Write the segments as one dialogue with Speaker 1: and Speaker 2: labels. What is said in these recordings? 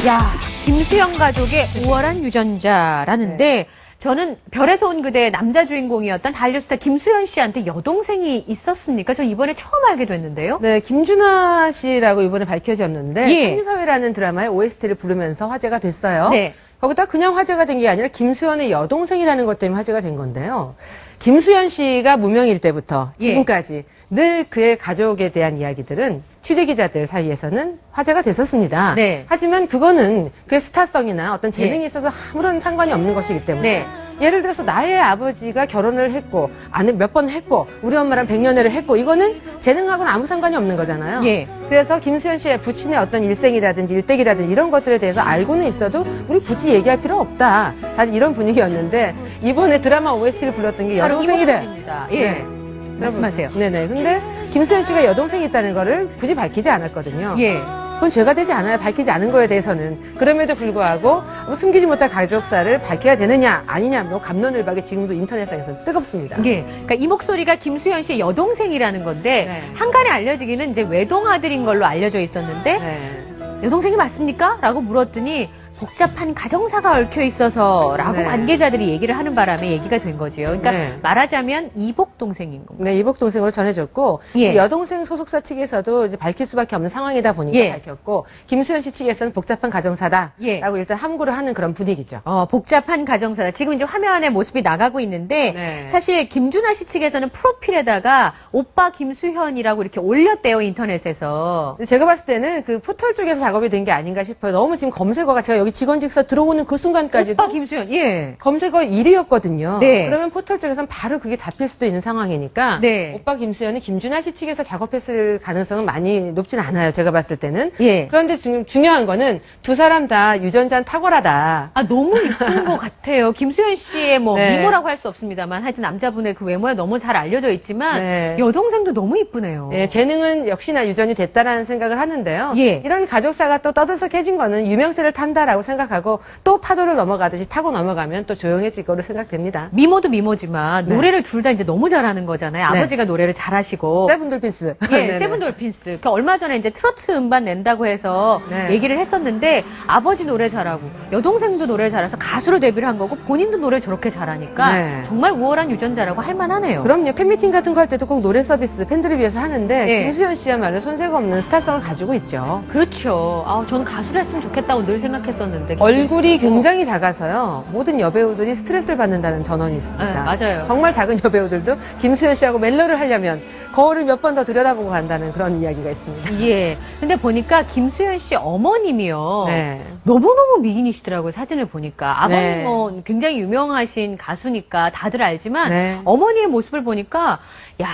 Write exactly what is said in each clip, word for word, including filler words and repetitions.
Speaker 1: 야, 김수영 가족의 우월한 유전자라는데 네. 저는 별에서 온 그대의 남자 주인공이었던 한류스타 김수현 씨한테 여동생이 있었습니까? 저 이번에 처음 알게 됐는데요.
Speaker 2: 네, 김준하 씨라고 이번에 밝혀졌는데
Speaker 1: 예.
Speaker 2: 풍류사회라는 드라마의 오에스티를 부르면서 화제가 됐어요.
Speaker 1: 네.
Speaker 2: 거기다 그냥 화제가 된 게 아니라 김수현의 여동생이라는 것 때문에 화제가 된 건데요. 김수현 씨가 무명일 때부터 지금까지 예. 늘 그의 가족에 대한 이야기들은 취재기자들 사이에서는 화제가 됐었습니다.
Speaker 1: 네.
Speaker 2: 하지만 그거는 그의 스타성이나 어떤 재능이 예. 있어서 아무런 상관이 없는 것이기 때문에 네. 예를 들어서 나의 아버지가 결혼을 했고 몇 번 했고 우리 엄마랑 백년회를 했고 이거는 재능하고는 아무 상관이 없는 거잖아요.
Speaker 1: 예.
Speaker 2: 그래서 김수현 씨의 부친의 어떤 일생이라든지 일대기라든지 이런 것들에 대해서 알고는 있어도 우리 굳이 얘기할 필요 없다. 사실 이런 분위기였는데 이번에 드라마 오에스티를 불렀던 게 여동생이래.
Speaker 1: 예. 네. 말씀하세요.
Speaker 2: 네네. 근데 김수현 씨가 여동생이 있다는 거를 굳이 밝히지 않았거든요.
Speaker 1: 예.
Speaker 2: 그건 죄가 되지 않아요. 밝히지 않은 거에 대해서는. 그럼에도 불구하고 숨기지 못할 가족사를 밝혀야 되느냐 아니냐 뭐 갑론을박이 지금도 인터넷상에서 뜨겁습니다.
Speaker 1: 예. 그러니까 이 목소리가 김수현 씨의 여동생이라는 건데 네. 한간에 알려지기는 이제 외동아들인 걸로 알려져 있었는데 네. 여동생이 맞습니까? 라고 물었더니 복잡한 가정사가 얽혀 있어서라고 네. 관계자들이 얘기를 하는 바람에 얘기가 된 거지요. 그러니까 네. 말하자면 이복 동생인 겁니다.
Speaker 2: 네, 이복 동생으로 전해졌고
Speaker 1: 예.
Speaker 2: 여동생 소속사 측에서도 이제 밝힐 수밖에 없는 상황이다 보니까
Speaker 1: 예.
Speaker 2: 밝혔고 김수현 씨 측에서는 복잡한 가정사다라고 예. 일단 함구를 하는 그런 분위기죠.
Speaker 1: 어, 복잡한 가정사다. 지금 이제 화면에 모습이 나가고 있는데 네. 사실 김준하 씨 측에서는 프로필에다가 오빠 김수현이라고 이렇게 올렸대요 인터넷에서.
Speaker 2: 제가 봤을 때는 그 포털 쪽에서 작업이 된 게 아닌가 싶어요. 너무 지금 검색어가 제가 여기 직원 직서 들어오는 그 순간까지도
Speaker 1: 오빠 김수현, 예.
Speaker 2: 검색어 일 위였거든요.
Speaker 1: 네.
Speaker 2: 그러면 포털 쪽에서는 바로 그게 잡힐 수도 있는 상황이니까
Speaker 1: 네.
Speaker 2: 오빠 김수현이 김준하 씨 측에서 작업했을 가능성은 많이 높진 않아요. 제가 봤을 때는.
Speaker 1: 예.
Speaker 2: 그런데 지금 중요한 거는 두 사람 다 유전자는 탁월하다.
Speaker 1: 아 너무 이쁜 것 같아요. 김수현 씨의 뭐 네. 미모라고 할 수 없습니다만 하여튼 남자분의 그 외모에 너무 잘 알려져 있지만 네. 여동생도 너무 이쁘네요.
Speaker 2: 네, 재능은 역시나 유전이 됐다라는 생각을 하는데요.
Speaker 1: 예.
Speaker 2: 이런 가족사가 또 떠들썩해진 거는 유명세를 탄다라고 생각하고 또 파도를 넘어가듯이 타고 넘어가면 또 조용해질 거로 생각됩니다.
Speaker 1: 미모도 미모지만 네. 노래를 둘 다 이제 너무 잘하는 거잖아요.
Speaker 2: 네.
Speaker 1: 아버지가 노래를 잘하시고.
Speaker 2: 세븐돌핀스.
Speaker 1: 예, 세븐돌핀스. 그러니까 얼마 전에 이제 트로트 음반 낸다고 해서 네. 얘기를 했었는데 아버지 노래 잘하고 여동생도 노래 잘해서 가수로 데뷔를 한 거고 본인도 노래 저렇게 잘하니까 네. 정말 우월한 유전자라고 할 만하네요.
Speaker 2: 그럼요. 팬미팅 같은 거 할 때도 꼭 노래 서비스 팬들을 위해서 하는데
Speaker 1: 네.
Speaker 2: 김수현 씨야말로 손색 없는 스타성을 가지고 있죠.
Speaker 1: 그렇죠. 아, 저는 가수를 했으면 좋겠다고 늘 생각했었는데.
Speaker 2: 얼굴이 굉장히 작아서요. 모든 여배우들이 스트레스를 받는다는 전언이 있습니다.
Speaker 1: 네, 맞아요.
Speaker 2: 정말 작은 여배우들도 김수현 씨하고 멜로를 하려면 거울을 몇 번 더 들여다보고 간다는 그런 이야기가 있습니다.
Speaker 1: 예. 근데 보니까 김수현 씨 어머님이요. 네. 너무너무 미인이시더라고요. 사진을 보니까. 아버님 네. 뭐 굉장히 유명하신 가수니까 다들 알지만 네. 어머니의 모습을 보니까 야,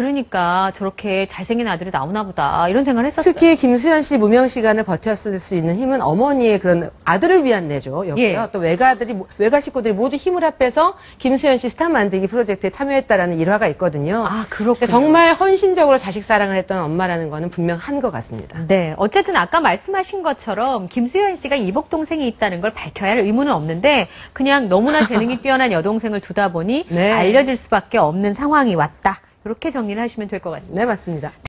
Speaker 1: 그러니까 저렇게 잘생긴 아들이 나오나 보다 이런 생각을 했었어요.
Speaker 2: 특히 김수현 씨 무명 시간을 버텼을 수 있는 힘은 어머니의 그런 아들을 위한 내조 였고요. 예. 또 외가들이 외가 식구들이 모두 힘을 합해서 김수현 씨 스타 만들기 프로젝트에 참여했다라는 일화가 있거든요.
Speaker 1: 아, 그렇군요.
Speaker 2: 정말 헌신적으로 자식 사랑을 했던 엄마라는 거는 분명한 것 같습니다.
Speaker 1: 네, 어쨌든 아까 말씀하신 것처럼 김수현 씨가 이복 동생이 있다는 걸 밝혀야 할 의무는 없는데 그냥 너무나 재능이 뛰어난 여동생을 두다 보니 네. 알려질 수밖에 없는 상황이 왔다. 이렇게 정리를 하시면 될 것 같습니다.
Speaker 2: 네, 맞습니다.